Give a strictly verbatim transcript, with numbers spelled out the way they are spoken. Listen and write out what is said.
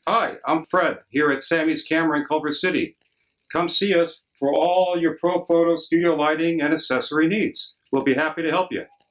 Hi, I'm Fred here at Sammy's Camera in Culver City. Come see us for all your Profoto studio lighting and accessory needs. We'll be happy to help you.